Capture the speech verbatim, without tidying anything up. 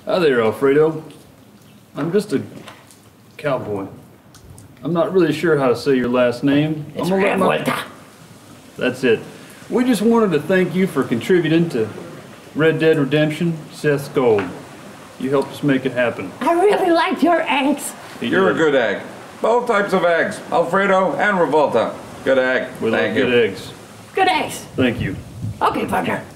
Hi there, Alfredo. I'm just a cowboy. I'm not really sure how to say your last name. It's I'm gonna let Revuelta. my... That's it. We just wanted to thank you for contributing to Red Dead Redemption, Seth's Gold. You helped us make it happen. I really liked your eggs. You're a good egg. Both types of eggs, Alfredo and Revolta. Good egg. We Thank love you. good eggs. Good eggs. Thank you. Okay, partner.